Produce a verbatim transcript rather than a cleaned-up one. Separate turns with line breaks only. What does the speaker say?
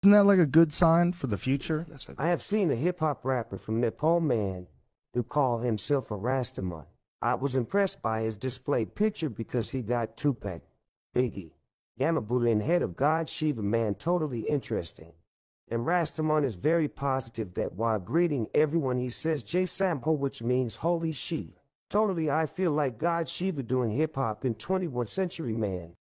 Isn't that like a good sign for the future?
I have seen a hip-hop rapper from Nepal man who called himself a Rastaman. I was impressed by his displayed picture because he got Tupac, Biggie, Yama Buddha and head of God Shiva man totally interesting. And Rastaman is very positive that while greeting everyone he says Jai Samho, which means Holy Shiva. Totally I feel like God Shiva doing hip-hop in twenty-first century man.